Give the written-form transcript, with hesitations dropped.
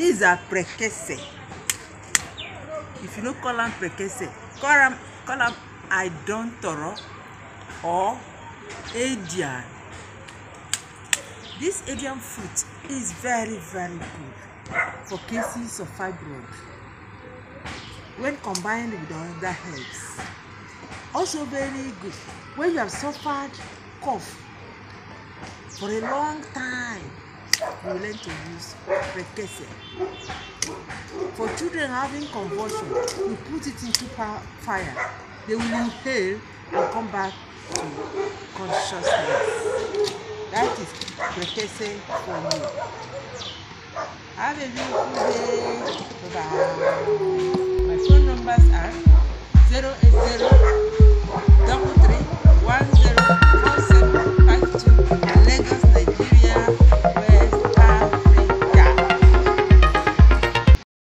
These are Prekese. If you don't call them Prekese, call them Idontoro or Adian. This Adian fruit is very, very good for cases of fibroid when combined with other herbs. Also very good when you have suffered cough for a long time. You learn to use Prekese. For children having convulsion, you put it into fire. They will inhale and come back to consciousness. That is Prekese for you. Have a beautiful day. Bye-bye. My phone numbers are 080 33 10 47 52.